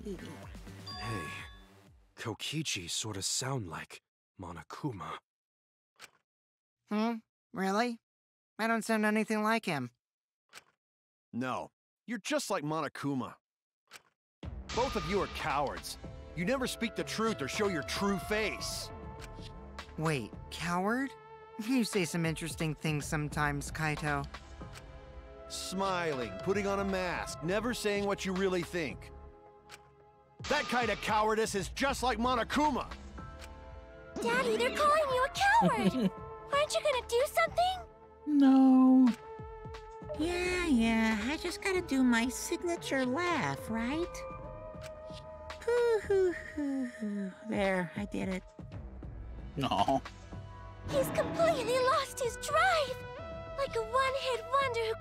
Hey, Kokichi sort of sound like Monokuma. Really? I don't sound anything like him. No, you're just like Monokuma. Both of you are cowards. You never speak the truth or show your true face. Wait, coward? You say some interesting things sometimes, Kaito. Smiling, putting on a mask, never saying what you really think. That kind of cowardice is just like Monokuma. Daddy, they're calling you a coward! Aren't you gonna do something? No. Yeah, I just gotta do my signature laugh, right? Hoo. There, I did it. No. He's completely lost his drive! Like a one-hit wonder who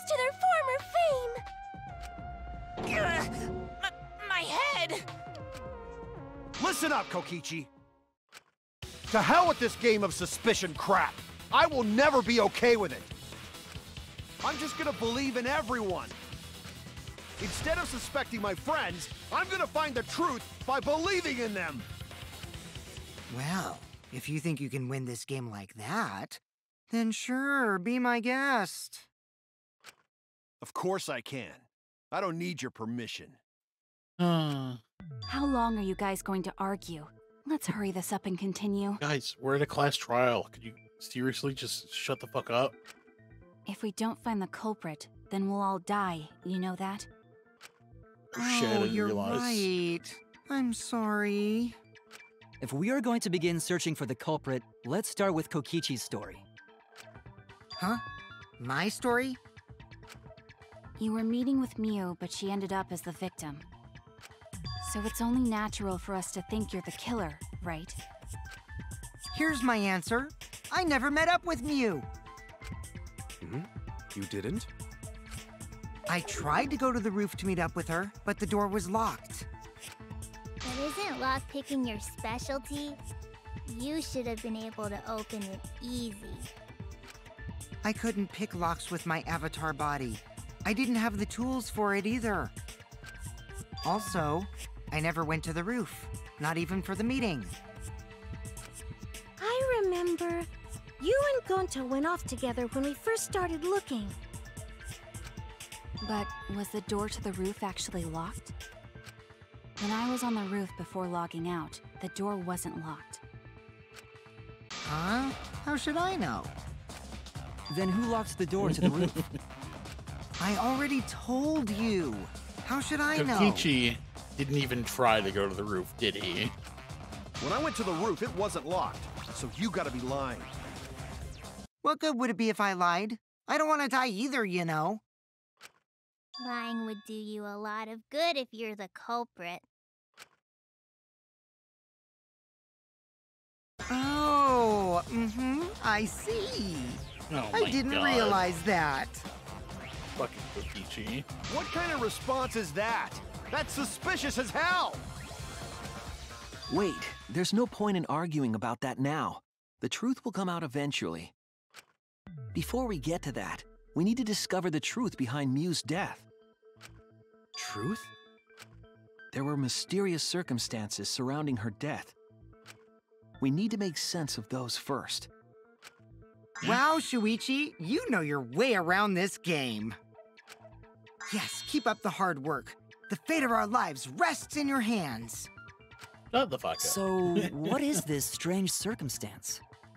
clings to their former fame! My head! Listen up, Kokichi. To hell with this game of suspicion crap. I will never be okay with it. I'm just gonna believe in everyone. Instead of suspecting my friends, I'm gonna find the truth by believing in them. Well, if you think you can win this game like that, then sure, be my guest. Of course I can. I don't need your permission. Guys, How long are you guys going to argue? Let's hurry this up and continue. we're at a class trial. Could you seriously just shut the fuck up? If we don't find the culprit, then we'll all die. You know that? Oh, shit, I didn't you're realize. right. I'm sorry. If we are going to begin searching for the culprit, let's start with Kokichi's story. Huh? My story? You were meeting with Miu, but she ended up as the victim. So it's only natural for us to think you're the killer, right? Here's my answer. I never met up with Miu. You didn't? I tried to go to the roof to meet up with her, but the door was locked. But isn't lockpicking your specialty? You should have been able to open it easy. I couldn't pick locks with my avatar body. I didn't have the tools for it either. Also, I never went to the roof, not even for the meeting. I remember you and Gonta went off together when we first started looking. But was the door to the roof actually locked? When I was on the roof before logging out, the door wasn't locked. Huh? How should I know? Then who locked the door to the roof? I already told you. How should I know? Kokichi didn't even try to go to the roof, did he? When I went to the roof, it wasn't locked. So you gotta be lying. What good would it be if I lied? I don't want to die either, you know. Lying would do you a lot of good if you're the culprit. Oh, I see. Oh I my didn't God. realize that. Fucking Kokichi. What kind of response is that? That's suspicious as hell! Wait, there's no point in arguing about that now. The truth will come out eventually. Before we get to that, we need to discover the truth behind Miu's death. Truth? There were mysterious circumstances surrounding her death. We need to make sense of those first. Wow, Shuichi, you know your way around this game. Yes, keep up the hard work. The fate of our lives rests in your hands. Shut the fuck up. So, what is this strange circumstance?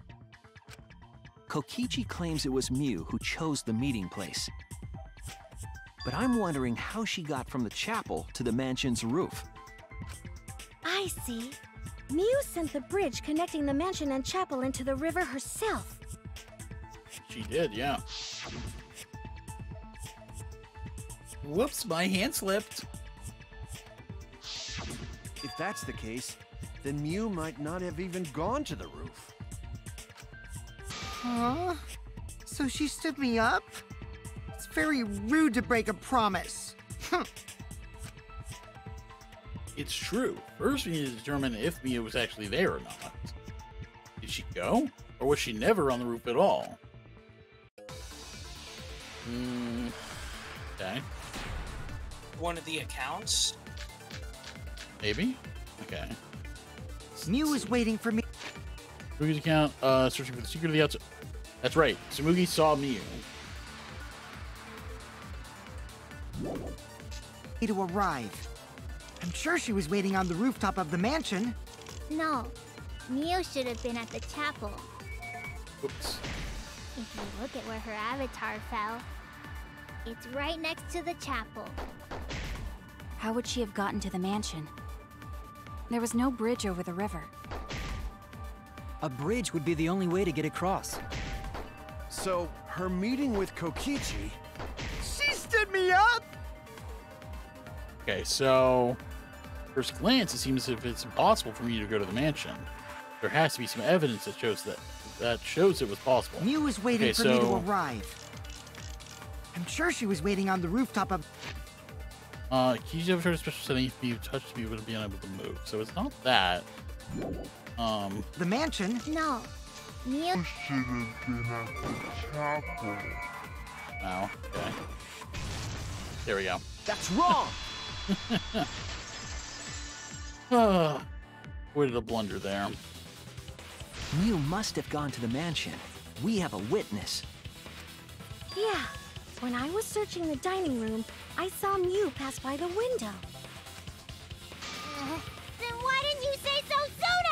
Kokichi claims it was Miu who chose the meeting place. But I'm wondering how she got from the chapel to the mansion's roof. I see. Miu sent the bridge connecting the mansion and chapel into the river herself. She did, yeah. Whoops, my hand slipped. If that's the case, then Miu might not have even gone to the roof. Huh? So she stood me up? It's very rude to break a promise. It's true. First, we need to determine if Mia was actually there or not. Did she go? Or was she never on the roof at all? Hmm. Okay. One of the accounts? Maybe? Okay. Mew is waiting for me. Sumugi's account, searching for the secret of the outside. That's right. Sumugi saw Miu. To arrive. I'm sure she was waiting on the rooftop of the mansion. No, Mio should have been at the chapel. Oops. If you look at where her avatar fell, it's right next to the chapel. How would she have gotten to the mansion? There was no bridge over the river. A bridge would be the only way to get across. So, her meeting with Kokichi... She stood me up! Okay, so first glance, it seems as if it's impossible for me to go to the mansion. There has to be some evidence that shows it was possible. Mew was waiting for me to arrive. I'm sure she was waiting on the rooftop of... Kiji's avatar is special setting. If you touched me, would be unable to move. So it's not that. The mansion? No, Mio should have been at the chapel. Oh, okay. There we go. That's wrong! Avoided a blunder there. Mew must have gone to the mansion. We have a witness. Yeah, when I was searching the dining room, I saw Mew pass by the window. Then why didn't you say so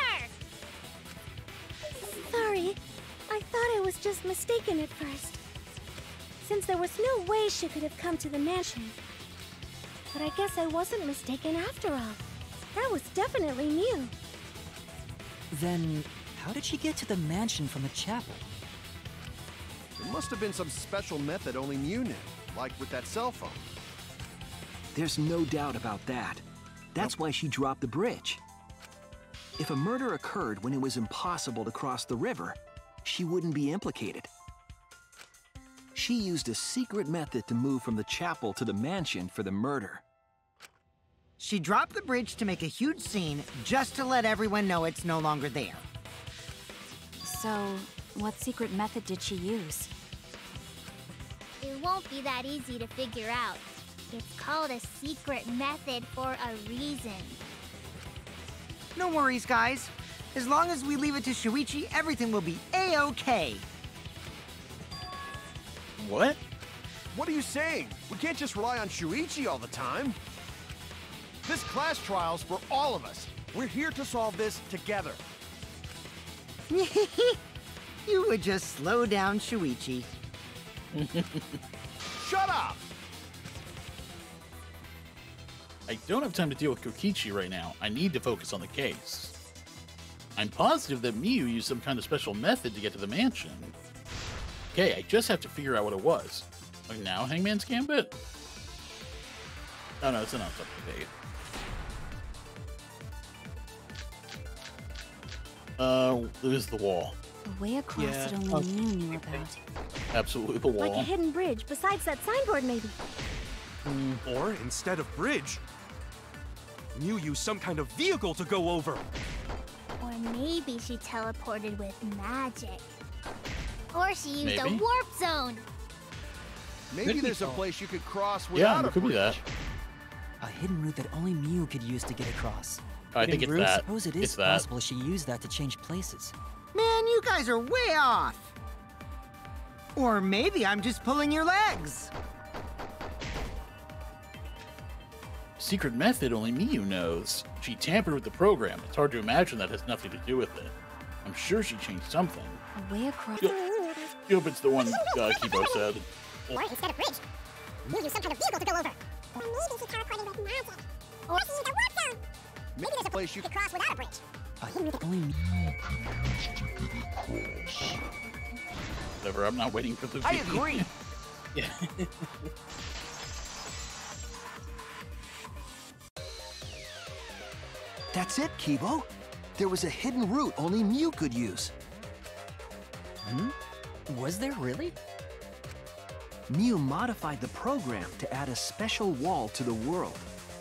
sooner? Sorry, I thought I was just mistaken at first. Since there was no way she could have come to the mansion. But I guess I wasn't mistaken after all. That was definitely Mew. Then, how did she get to the mansion from the chapel? There must have been some special method only Mew knew, like with that cell phone. There's no doubt about that. That's why she dropped the bridge. If a murder occurred when it was impossible to cross the river, she wouldn't be implicated. She used a secret method to move from the chapel to the mansion for the murder. She dropped the bridge to make a huge scene, just to let everyone know it's no longer there. So, what secret method did she use? It won't be that easy to figure out. It's called a secret method for a reason. No worries, guys. As long as we leave it to Shuichi, everything will be A-okay. What? What are you saying? We can't just rely on Shuichi all the time. This class trial's for all of us. We're here to solve this together. You would just slow down Shuichi. Shut up! I don't have time to deal with Kokichi right now. I need to focus on the case. I'm positive that Miu used some kind of special method to get to the mansion. Okay, I just have to figure out what it was. Like now, Hangman's Gambit? Oh no, it's not something big. It is the wall. A way across that only Miu knew about. Absolutely the wall. Like a hidden bridge besides that signboard, maybe. Or instead of bridge, Mew used some kind of vehicle to go over. Or maybe she teleported with magic. Or she used a Maybe. warp zone. Maybe Could be there's a so. place you could cross Yeah, without it a could be bridge. that. A hidden route that only Mew could use to get across. I think it's I that. suppose it is It's that. possible she used that to change places. Man, you guys are way off. Or maybe I'm just pulling your legs. Secret method only Miu knows. She tampered with the program. It's hard to imagine that has nothing to do with it. I'm sure she changed something. A way across. Yup, it's the one Kibo said. Or instead of bridge, Mew used some kind of vehicle to go over. Or maybe she teleported with magic. Or she used a warp zone. Maybe there's a place you could cross without a bridge. A hidden route that only Mew Whatever, I'm not waiting for the I agree. Yeah. That's it, Kibo. There was a hidden route only Mew could use. Was there really? Mew modified the program to add a special wall to the world.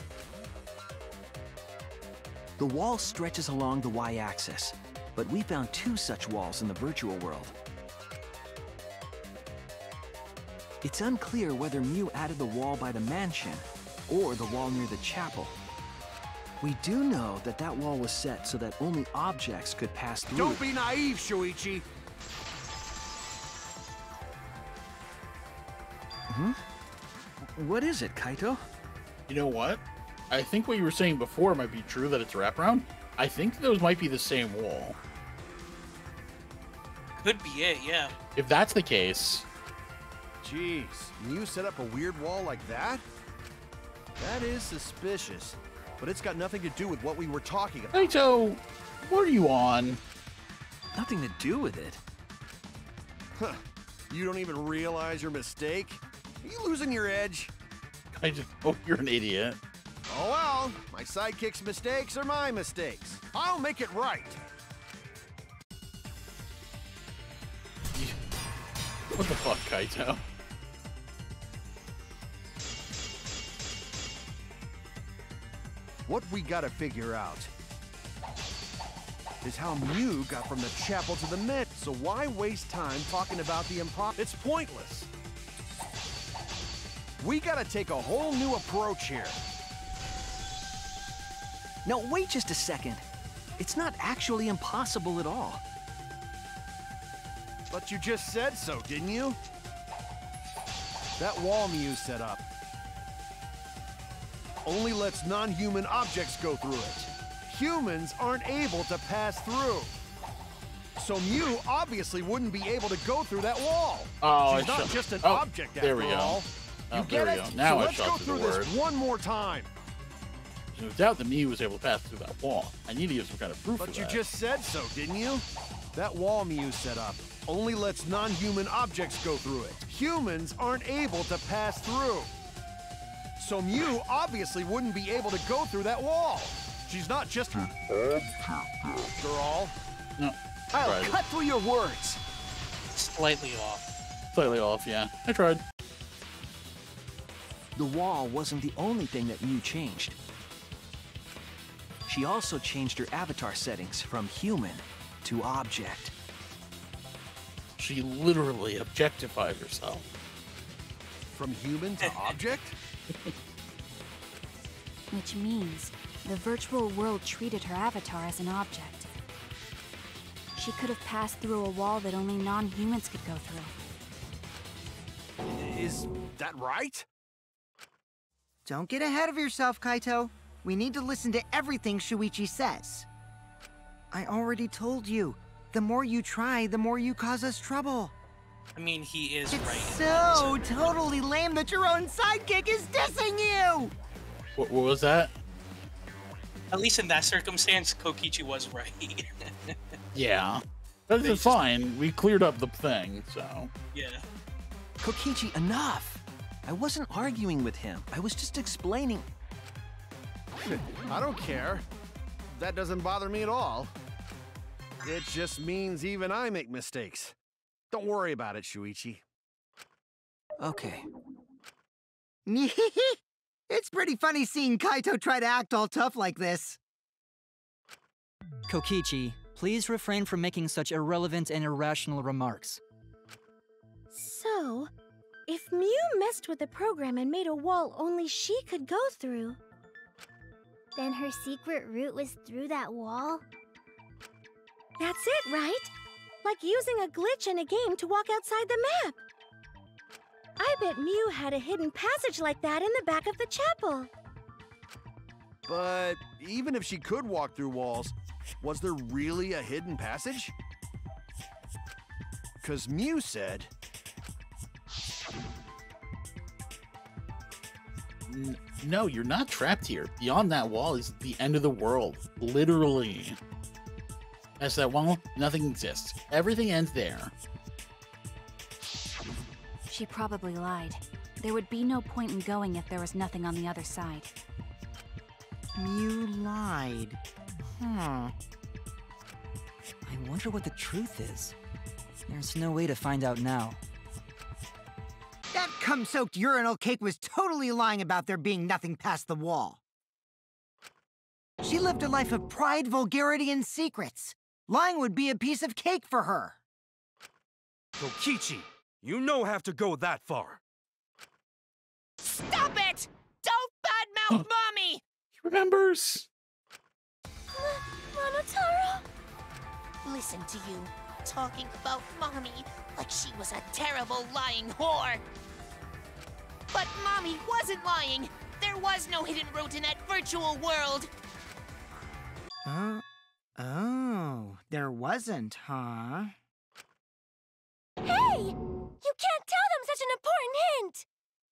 The wall stretches along the y-axis, but we found 2 such walls in the virtual world. It's unclear whether Mew added the wall by the mansion or the wall near the chapel. We do know that that wall was set so that only objects could pass through. Don't be naive, Shuichi. What is it, Kaito? You know what? I think what you were saying before might be true, that it's wraparound. I think those might be the same wall. Could be it, yeah. If that's the case... Jeez, you set up a weird wall like that? That is suspicious, but it's got nothing to do with what we were talking about. Kaito, what are you on? Nothing to do with it. Huh. You don't even realize your mistake? Are you losing your edge? Oh, you're an idiot. Oh well, my sidekick's mistakes are my mistakes. I'll make it right. What the fuck, Kaito? What we gotta figure out is how Miu got from the chapel to the Met. So why waste time talking about the impossible? It's pointless. We gotta take a whole new approach here. No, wait just a second. It's not actually impossible at all. But you just said so, didn't you? That wall Miu set up only lets non-human objects go through it. Humans aren't able to pass through. So Miu obviously wouldn't be able to go through that wall. Oh, she's not just an object there after we go. all. Oh, You get there it? we go. Now so I let's shot go through through the this word. one more time. There's no doubt that Miu was able to pass through that wall. I need to give some kind of proof But of you that. just said so, didn't you? That wall Miu set up only lets non-human objects go through it. Humans aren't able to pass through. So Miu obviously wouldn't be able to go through that wall. She's not just an object after all. No. I'll Tried. cut through your words. Slightly off. Slightly off, yeah. I tried. The wall wasn't the only thing that Miu changed. She also changed her avatar settings from human to object. She literally objectified herself. From human to object? Which means the virtual world treated her avatar as an object. She could have passed through a wall that only non-humans could go through. Is that right? Don't get ahead of yourself, Kaito. We need to listen to everything Shuichi says. I already told you, the more you try, the more you cause us trouble. I mean, he is It's right. so totally lame that your own sidekick is dissing you! What was that? At least in that circumstance, Kokichi was right. Yeah. That's fine. We cleared up the thing, so... Yeah. Kokichi, enough! I wasn't arguing with him. I was just explaining. I don't care. That doesn't bother me at all. It just means even I make mistakes. Don't worry about it, Shuichi. Okay. It's pretty funny seeing Kaito try to act all tough like this. Kokichi, please refrain from making such irrelevant and irrational remarks. So, if Miu messed with the program and made a wall only she could go through... Then her secret route was through that wall? That's it, right? Like using a glitch in a game to walk outside the map. I bet Miu had a hidden passage like that in the back of the chapel. But even if she could walk through walls, was there really a hidden passage? Because Miu said... No, you're not trapped here. Beyond that wall is the end of the world. Literally. As that wall, nothing exists. Everything ends there. She probably lied. There would be no point in going if there was nothing on the other side. Miu lied. I wonder what the truth is. There's no way to find out now. That cum-soaked urinal cake was totally lying about there being nothing past the wall. She lived a life of pride, vulgarity, and secrets. Lying would be a piece of cake for her. Kokichi, you no have to go that far. Stop it! Don't badmouth Mommy! He remembers. Taro? Listen to you, talking about Mommy like she was a terrible lying whore. But Mommy wasn't lying. There was no hidden route in that virtual world. Oh, there wasn't, huh? Hey! You can't tell them such an important hint!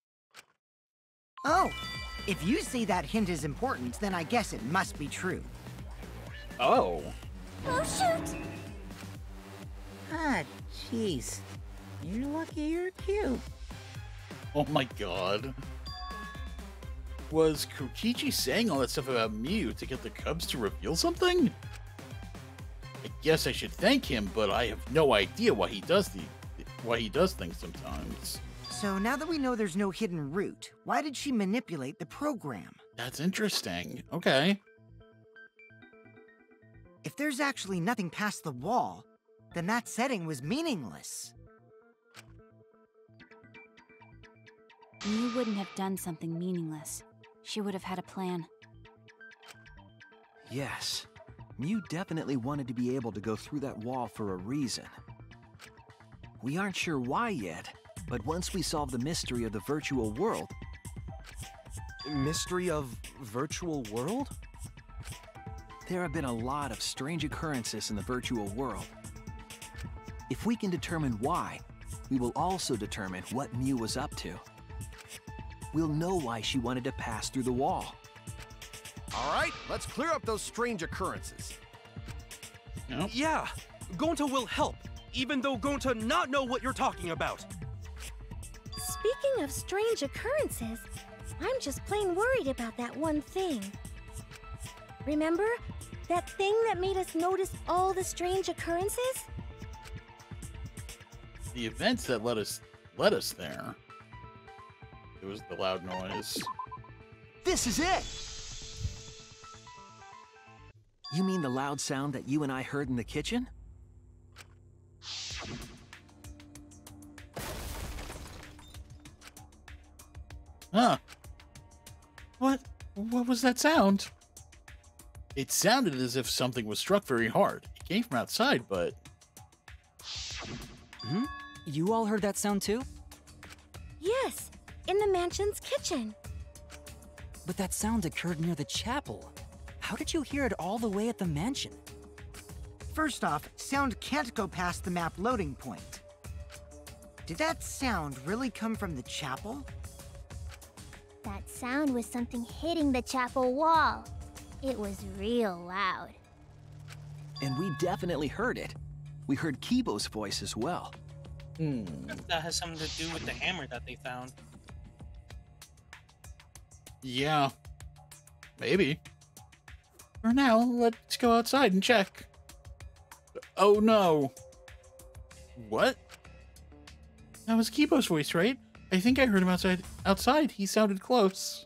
Oh, if you say that hint is important, then I guess it must be true. Oh. Oh, shoot! Ah, jeez. You're lucky you're cute. Oh my god. Was Kokichi saying all that stuff about Miu to get the Cubs to reveal something? I guess I should thank him, but I have no idea why he does things sometimes. So now that we know there's no hidden route, why did she manipulate the program? That's interesting. Okay. If there's actually nothing past the wall, then that setting was meaningless. Miu wouldn't have done something meaningless. She would have had a plan. Yes. Miu definitely wanted to be able to go through that wall for a reason. We aren't sure why yet, but once we solve the mystery of the virtual world... Mystery of virtual world? There have been a lot of strange occurrences in the virtual world. If we can determine why, we will also determine what Miu was up to. We'll know why she wanted to pass through the wall. All right, let's clear up those strange occurrences. Nope. Yeah, Gonta will help, even though Gonta not know what you're talking about. Speaking of strange occurrences, I'm just plain worried about that one thing. Remember? That thing that made us notice all the strange occurrences? The events that led us there. It was the loud noise. This is it! You mean the loud sound that you and I heard in the kitchen? Huh. What was that sound? It sounded as if something was struck very hard. It came from outside, but... Hmm? You all heard that sound too? Yes, in the mansion's kitchen. But that sound occurred near the chapel. How did you hear it all the way at the mansion? First off, sound can't go past the map loading point. Did that sound really come from the chapel? That sound was something hitting the chapel wall. It was real loud. And we definitely heard it. We heard Kibo's voice as well. That has something to do with the hammer that they found. Yeah. Maybe. For now, let's go outside and check. Oh no. What? That was Kibo's voice, right? I think I heard him outside. He sounded close.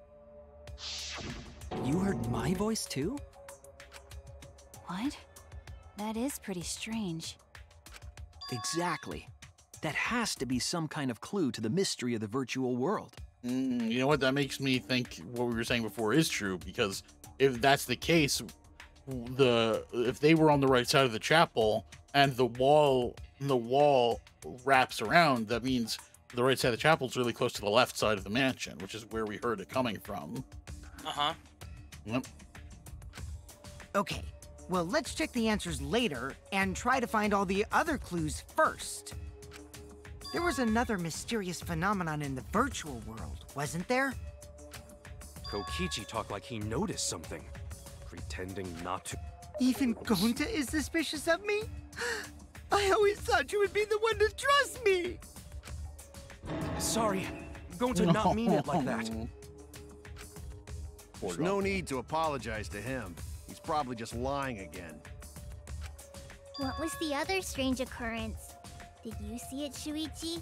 You heard my voice too? What? That is pretty strange. Exactly. That has to be some kind of clue to the mystery of the virtual world. You know what? That makes me think what we were saying before is true, because if that's the case, if they were on the right side of the chapel and the wall wraps around, that means the right side of the chapel is really close to the left side of the mansion, which is where we heard it coming from. Uh-huh. Yep. Okay, well, let's check the answers later and try to find all the other clues first. There was another mysterious phenomenon in the virtual world, wasn't there? Kokichi talked like he noticed something, pretending not to. Even Gonta is suspicious of me? I always thought you would be the one to trust me! Sorry, Gonta not mean it like that. There's no need to apologize to him. He's probably just lying again. What was the other strange occurrence? Did you see it, Shuichi?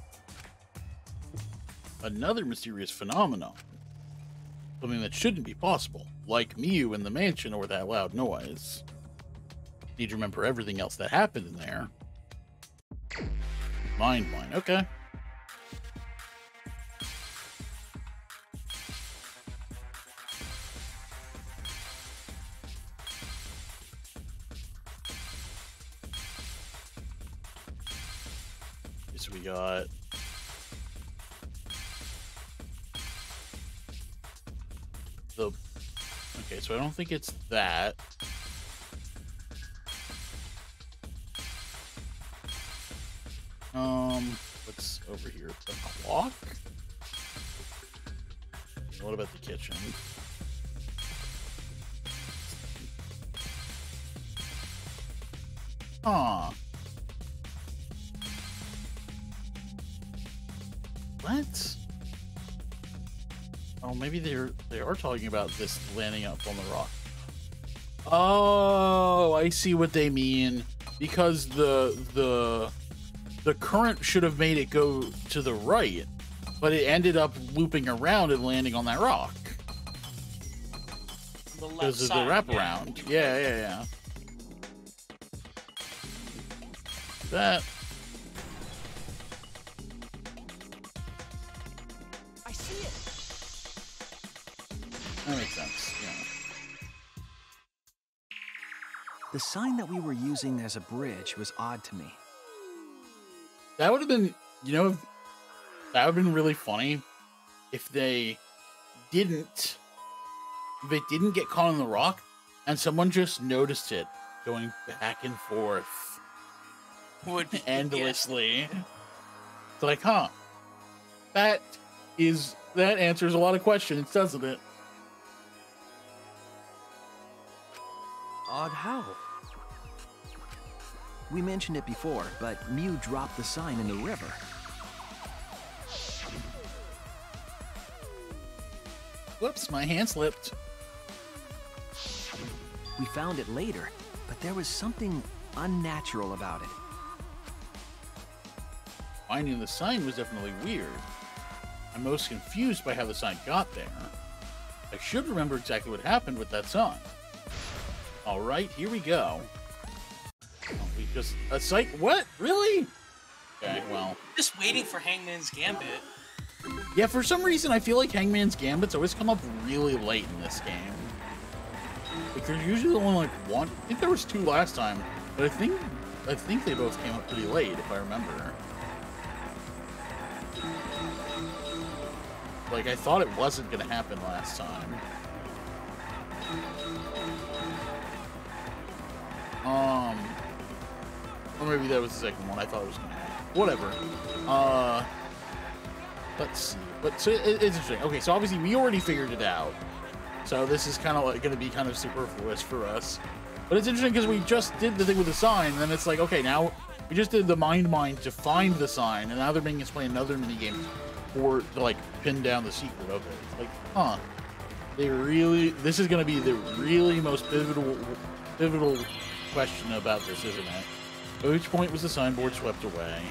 Another mysterious phenomenon. Something that shouldn't be possible, like Miu in the mansion or that loud noise. Need to remember everything else that happened in there. Mind, okay. So we got the... Okay, so I don't think it's that. What's over here? The clock? What about the kitchen? Huh. What? Oh, maybe they are talking about this landing up on the rock. Oh, I see what they mean. Because the current should have made it go to the right, but it ended up looping around and landing on that rock. Because of the wraparound. Yeah. That. I see it. That makes sense, yeah. The sign that we were using as a bridge was odd to me. That would have been, you know, that would have been really funny if they didn't get caught on the rock and someone just noticed it going back and forth endlessly. It's like, huh, that answers a lot of questions, doesn't it? Odd how? We mentioned it before, but Miu dropped the sign in the river. Whoops, my hand slipped. We found it later, but there was something unnatural about it. Finding the sign was definitely weird. I'm most confused by how the sign got there. I should remember exactly what happened with that sign. Alright, here we go. Oh, we just... A site... What? Really? Okay, well... Just waiting for Hangman's Gambit. Yeah, for some reason, I feel like Hangman's Gambits always come up really late in this game. Like, there's usually only, like, one... I think there was two last time, but I think they both came up pretty late, if I remember. Like, I thought it wasn't gonna happen last time. Or maybe that was the second one. I thought it was gonna happen. Whatever. Let's see. But so it's interesting. Okay, so obviously we already figured it out. So this is kind of like going to be kind of superfluous for us. But it's interesting because we just did the thing with the sign, and then it's like, okay, now we just did the mind to find the sign, and now they're making us play another minigame to like pin down the secret of it. It's like, huh? This is going to be the really most pivotal question about this, isn't it? At which point was the signboard swept away?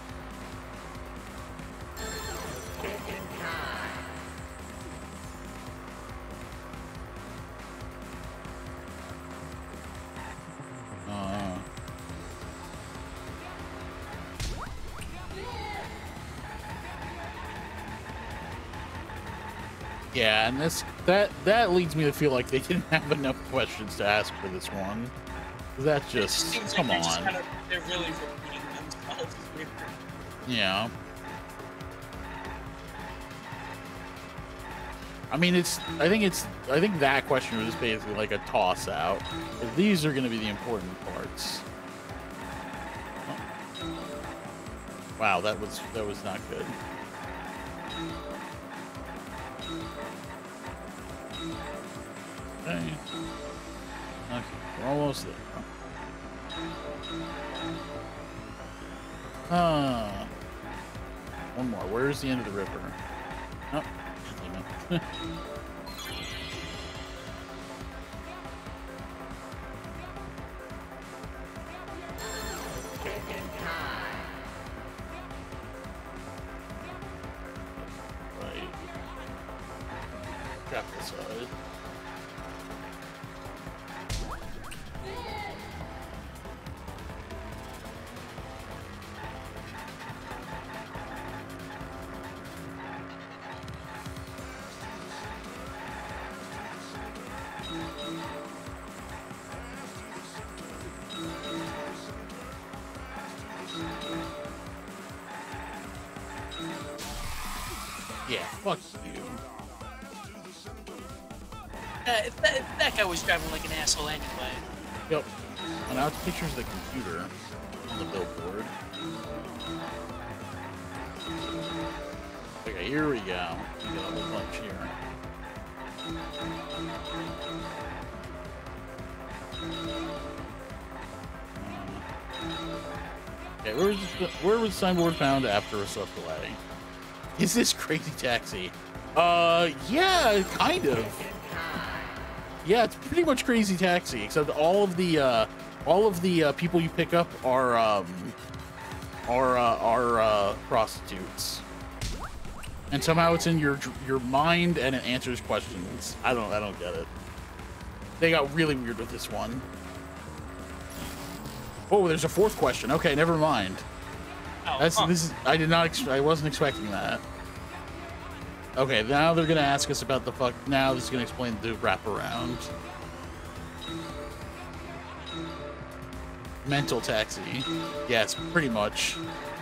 Yeah, and that leads me to feel like they didn't have enough questions to ask for this one. That just come on. They're really repeating themselves. Yeah. I mean, I think that question was basically like a toss out. But these are going to be the important parts. Wow, that was not good. Okay, we're almost there. One more. Where's the end of the river? Oh, damn it. Right. Trap this side. Yeah, fuck you. That guy was driving like an asshole anyway. Yep. And now it's pictures of the computer on the billboard. Okay, here we go. We got a whole bunch here. Okay, where was the signboard found after it was swept away? Is this Crazy Taxi? Yeah, kind of. Yeah, it's pretty much Crazy Taxi, except all of the people you pick up are prostitutes, and somehow it's in your mind and it answers questions. I don't get it. They got really weird with this one. Oh, there's a fourth question. Okay, never mind. I wasn't expecting that. Okay, now they're gonna ask us about the fuck. Now this is gonna explain the wraparound. Mental taxi. Yes, pretty much.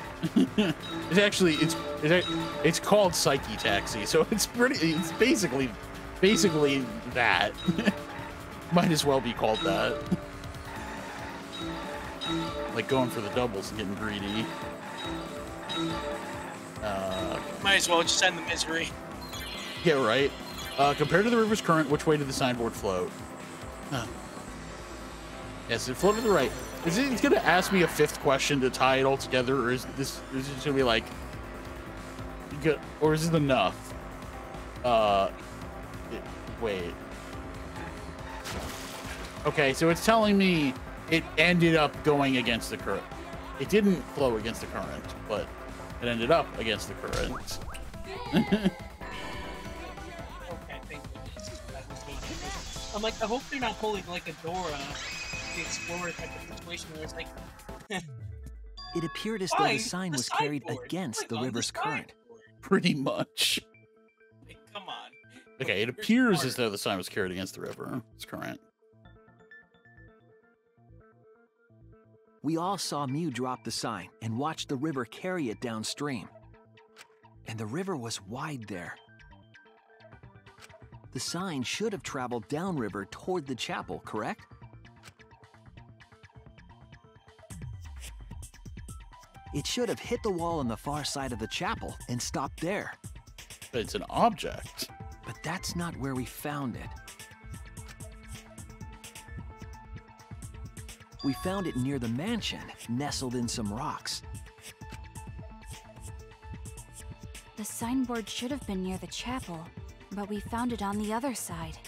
It's called Psyche Taxi, so it's basically that. Might as well be called that. Like going for the doubles and getting greedy. Might as well just end the misery. Yeah, right. Compared to the river's current, which way did the signboard float? Yes, it floated to the right. It's gonna ask me a fifth question to tie it all together, or is this gonna be like, good, or is it enough? Wait. Okay, so it's telling me it ended up going against the current. It didn't flow against the current, but it ended up against the current. Okay, thank you. I'm like, I hope they're not pulling like a Dora, the Explorer type of situation where it's like. It appeared as though the sign was carried against the river's current. Pretty much. Like, come on. Okay, it appears as though the sign was carried against the river's current. We all saw Mew drop the sign and watched the river carry it downstream. And the river was wide there. The sign should have traveled downriver toward the chapel, correct? It should have hit the wall on the far side of the chapel and stopped there. But it's an object. But that's not where we found it. We found it near the mansion, nestled in some rocks. The signboard should have been near the chapel, but we found it on the other side.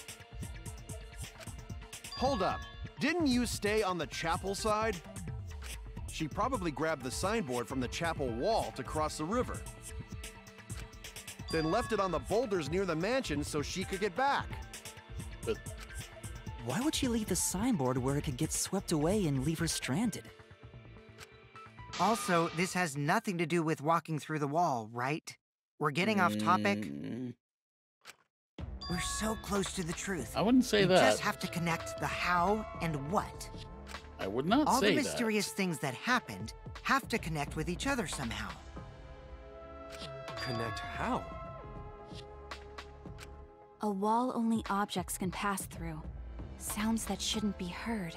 Hold up. Didn't you stay on the chapel side? She probably grabbed the signboard from the chapel wall to cross the river. Then left it on the boulders near the mansion so she could get back. But why would she leave the signboard where it could get swept away and leave her stranded? Also, this has nothing to do with walking through the wall, right? We're getting off topic. We're so close to the truth. I wouldn't say that. We just have to connect the how and what. I would not say that. All the mysterious things that happened have to connect with each other somehow. Connect how? A wall only objects can pass through. Sounds that shouldn't be heard.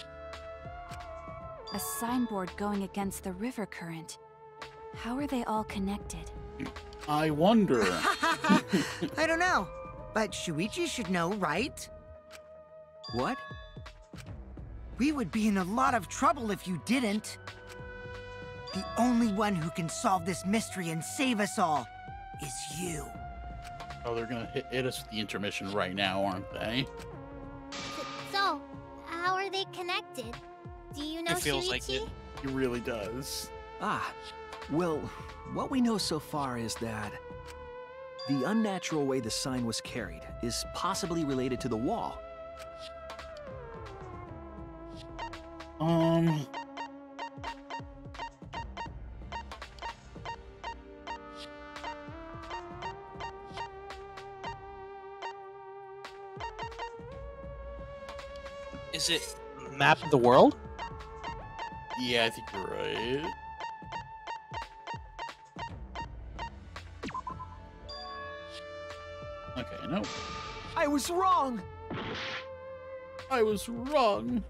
A signboard going against the river current. How are they all connected? I wonder. I don't know, but Shuichi should know, right? What? We would be in a lot of trouble if you didn't. The only one who can solve this mystery and save us all is you. Oh, they're gonna hit us with the intermission right now, aren't they? So, how are they connected? Do you know It feels Shuichi? like it. It really does. Well, what we know so far is that the unnatural way the sign was carried is possibly related to the wall. Is it map of the world? Yeah, I think you're right. No. I was wrong! I was wrong.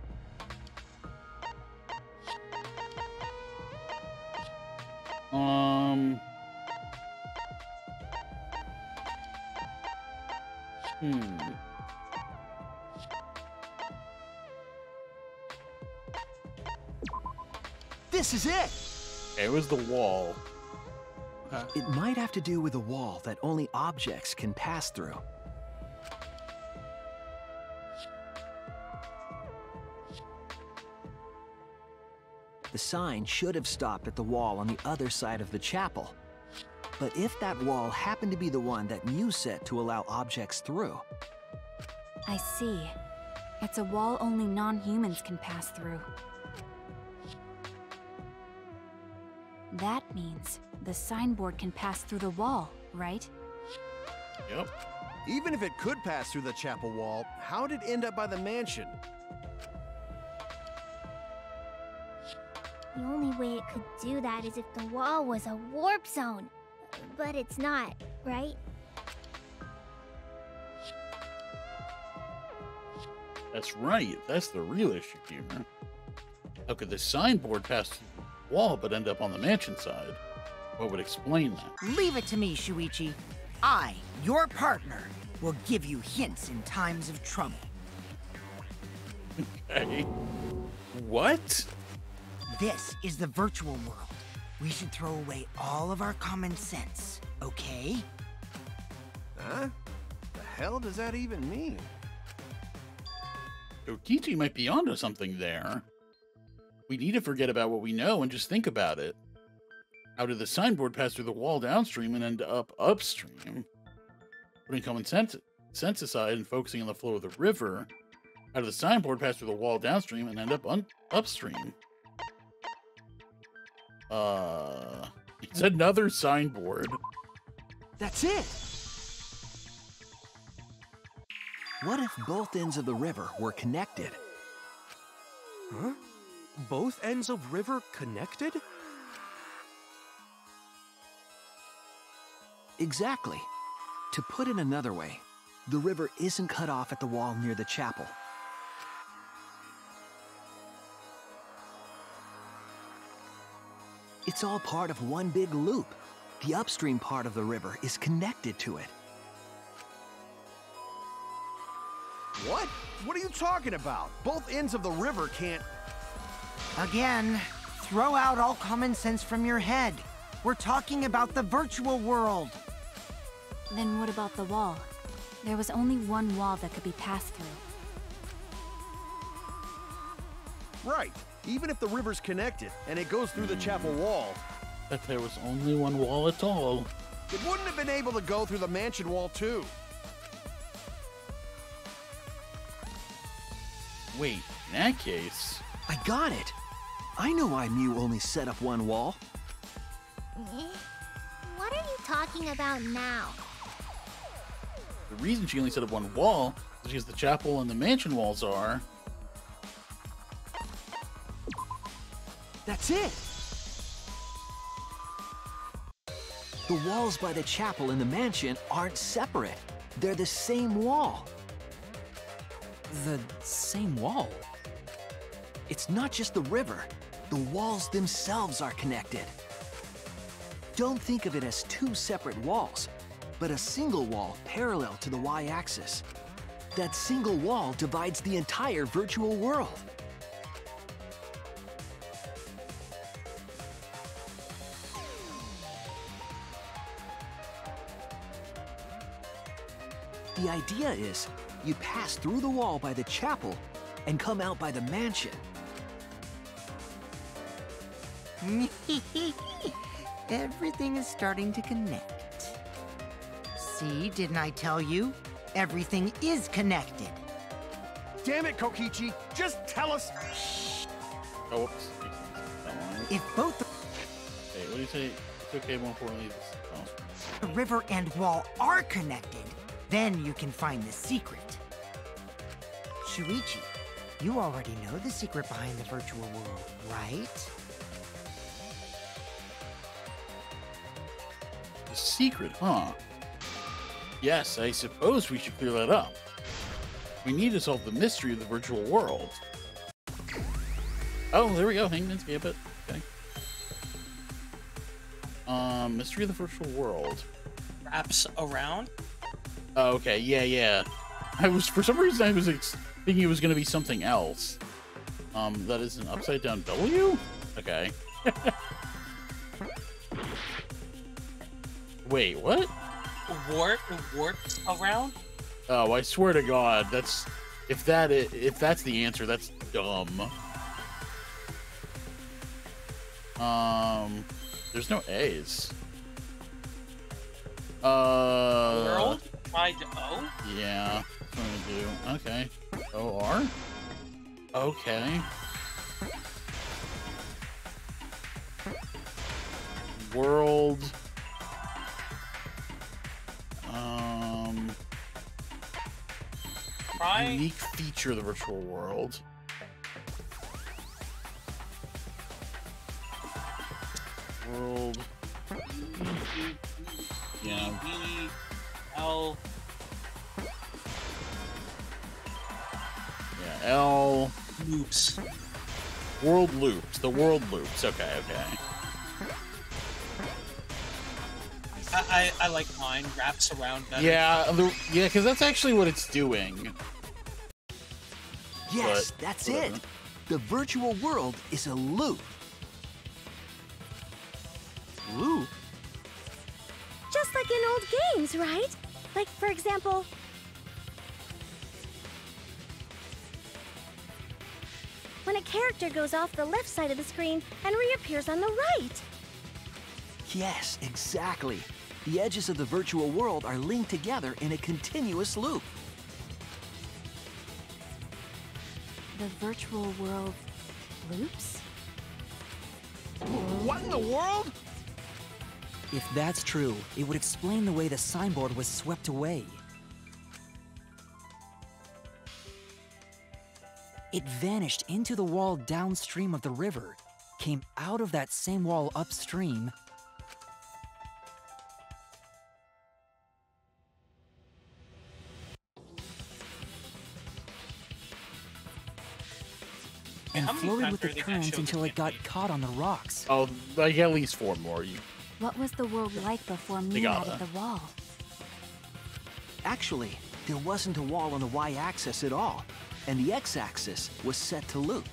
This is it! It was the wall. It might have to do with a wall that only objects can pass through. The sign should have stopped at the wall on the other side of the chapel. But if that wall happened to be the one that Mius set to allow objects through... I see. It's a wall only non-humans can pass through. That means the signboard can pass through the wall, right? Yep. Even if it could pass through the chapel wall, how did it end up by the mansion? The only way it could do that is if the wall was a warp zone. But it's not, right? That's right. That's the real issue here. How could the signboard pass through the wall but end up on the mansion side? What would explain that? Leave it to me, Shuichi. I, your partner, will give you hints in times of trouble. Okay. What? This is the virtual world. We should throw away all of our common sense, okay? Huh? The hell does that even mean? Kokichi might be onto something there. We need to forget about what we know and just think about it. How did the signboard pass through the wall downstream and end up upstream? Putting common sense aside and focusing on the flow of the river, how did the signboard pass through the wall downstream and end up upstream? It's another signboard. That's it! What if both ends of the river were connected? Huh? Both ends of river connected? Exactly. To put it another way, the river isn't cut off at the wall near the chapel. It's all part of one big loop. The upstream part of the river is connected to it. What? What are you talking about? Both ends of the river can't... Again, throw out all common sense from your head. We're talking about the virtual world. Then what about the wall? There was only one wall that could be passed through. Right. Even if the river's connected and it goes through the chapel wall... But there was only one wall at all. It wouldn't have been able to go through the mansion wall, too. Wait, in that case... I got it! I know why Miu only set up one wall. What are you talking about now? The reason she only set up one wall is because the chapel and the mansion walls are... That's it! The walls by the chapel and the mansion aren't separate. They're the same wall. The same wall? It's not just the river. The walls themselves are connected. Don't think of it as two separate walls, but a single wall parallel to the y-axis. That single wall divides the entire virtual world. The idea is, you pass through the wall by the chapel and come out by the mansion. Everything is starting to connect. See, didn't I tell you? Everything is connected. Damn it, Kokichi! Just tell us... Oh, whoops. If both Hey, what do you say? It's okay, more importantly, the river and wall are connected, then you can find the secret. Shuichi, you already know the secret behind the virtual world, right? The secret, huh? Yes, I suppose we should clear that up. We need to solve the mystery of the virtual world. Oh, there we go. Hangman's Gambit. Okay. Mystery of the virtual world. Wraps around? Oh, okay. Yeah. For some reason, I was thinking it was going to be something else. That is an upside down W? Okay. Wait, what? Warps around? Oh, I swear to God, if that's the answer, that's dumb. There's no A's. World? Tried to O? Yeah, that's what I'm gonna do. Okay. O-R? Okay. World. Unique feature of the virtual world. World. Yeah. L. Yeah, L. Loops. World loops. The world loops. Okay. I like mine. Wraps around better. Yeah, because that's actually what it's doing. Yes, that's it. The virtual world is a loop. Loop? Just like in old games, right? Like, for example... when a character goes off the left side of the screen and reappears on the right. Yes, exactly. The edges of the virtual world are linked together in a continuous loop. The virtual world loops? What in the world? If that's true, it would explain the way the signboard was swept away. It vanished into the wall downstream of the river, came out of that same wall upstream, and floated with the current until it got caught on the rocks. Oh, like at least 4 more. What was the world like before me added the wall? Actually, there wasn't a wall on the y-axis at all, and the x-axis was set to loop.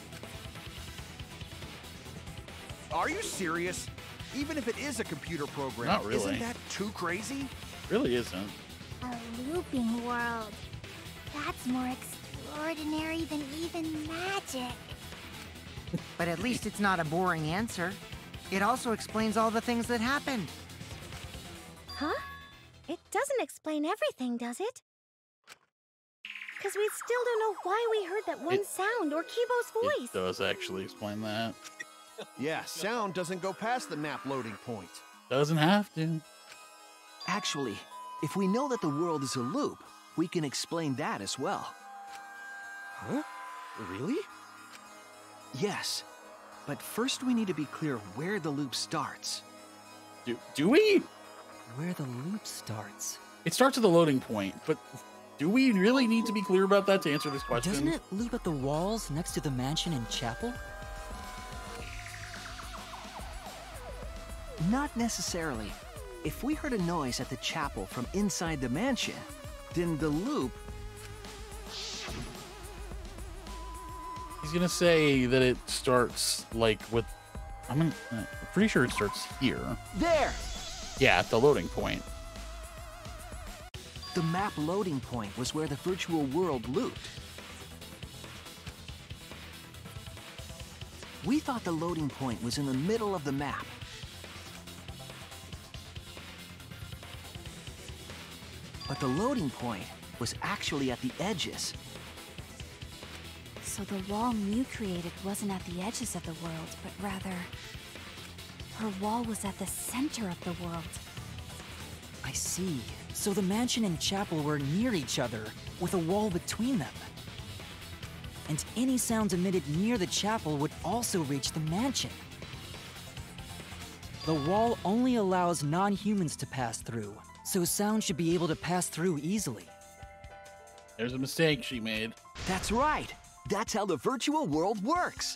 Are you serious? Even if it is a computer program, Not really. Isn't that too crazy? Really isn't. A looping world. That's more extraordinary than even magic. But at least it's not a boring answer. It also explains all the things that happened. Huh? It doesn't explain everything, does it? Because we still don't know why we heard that one sound or Kibo's voice. It does actually explain that. Yeah, sound doesn't go past the map loading point. Doesn't have to. Actually, if we know that the world is a loop, we can explain that as well. Huh? Really? Yes. But first we need to be clear where the loop starts. Do we? Where the loop starts. It starts at the loading point, but do we really need to be clear about that to answer this question? Doesn't it loop at the walls next to the mansion and chapel? Not necessarily. If we heard a noise at the chapel from inside the mansion, then the loop... He's gonna say that it starts, like, with... I'm pretty sure it starts here. There! Yeah, at the loading point. The map loading point was where the virtual world looped. We thought the loading point was in the middle of the map. But the loading point was actually at the edges. So the wall Miu created wasn't at the edges of the world, but rather... her wall was at the center of the world. I see. So the mansion and chapel were near each other, with a wall between them. And any sounds emitted near the chapel would also reach the mansion. The wall only allows non-humans to pass through, so sound should be able to pass through easily. There's a mistake she made. That's right. That's how the virtual world works.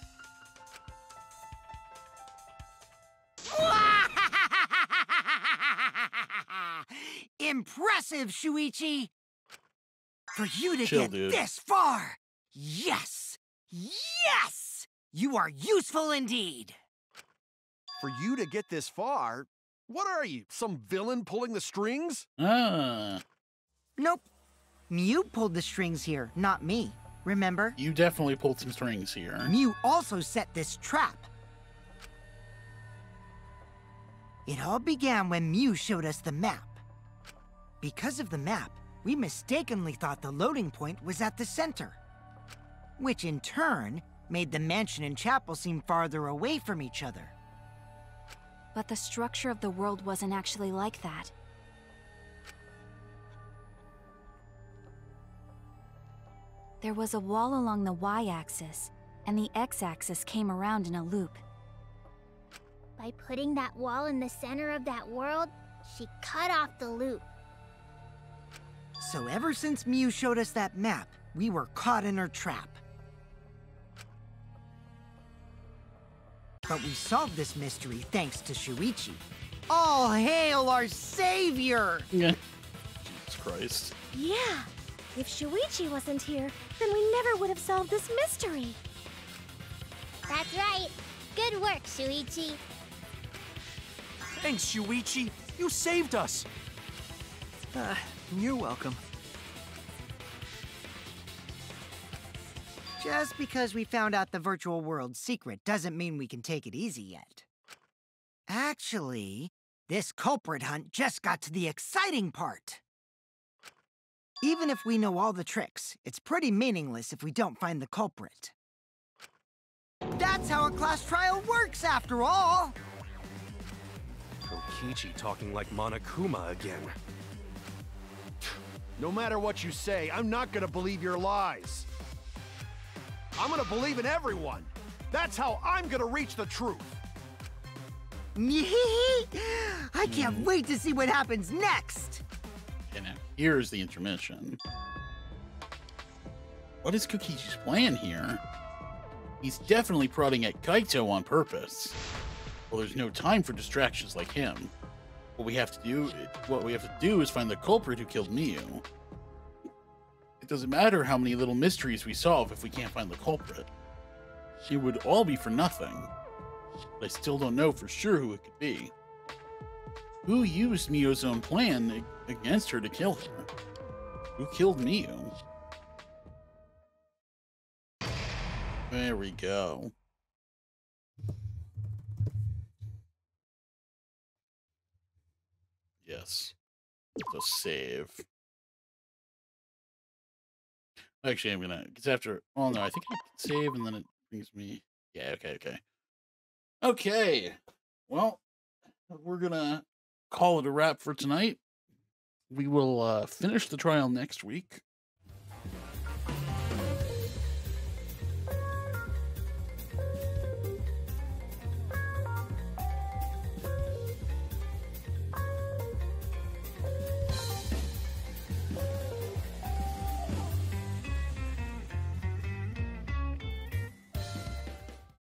Impressive, Shuichi! For you to Chill, get dude. this far! Yes! Yes! You are useful indeed! For you to get this far? What are you, some villain pulling the strings? Ah. Nope. Miu pulled the strings here, not me. Remember? You definitely pulled some strings here. Miu also set this trap. It all began when Miu showed us the map. Because of the map, we mistakenly thought the loading point was at the center, which in turn made the mansion and chapel seem farther away from each other. But the structure of the world wasn't actually like that. There was a wall along the y-axis, and the x-axis came around in a loop. By putting that wall in the center of that world, she cut off the loop. So ever since Miu showed us that map, we were caught in her trap. But we solved this mystery thanks to Shuichi. All hail our savior! Yeah. Jesus Christ. Yeah, if Shuichi wasn't here, then we never would have solved this mystery. That's right. Good work, Shuichi. Thanks, Shuichi. You saved us. You're welcome. Just because we found out the virtual world's secret doesn't mean we can take it easy yet. Actually, this culprit hunt just got to the exciting part. Even if we know all the tricks, it's pretty meaningless if we don't find the culprit. That's how a class trial works, after all! Kokichi talking like Monokuma again. No matter what you say, I'm not gonna believe your lies. I'm gonna believe in everyone. That's how I'm gonna reach the truth. I can't wait to see what happens next! Okay, now, here's the intermission. What is Kokichi's plan here? He's definitely prodding at Kaito on purpose. Well, there's no time for distractions like him. What we have to do is find the culprit who killed Miu. It doesn't matter how many little mysteries we solve if we can't find the culprit. It would all be for nothing. But I still don't know for sure who it could be. Who used Miu's own plan against her to kill her? Who killed Miu? There we go. Yes. Let's save. Actually, I'm gonna, because after, oh no, I think I can save and then it brings me, yeah, okay. Okay, well, we're gonna call it a wrap for tonight. We will finish the trial next week.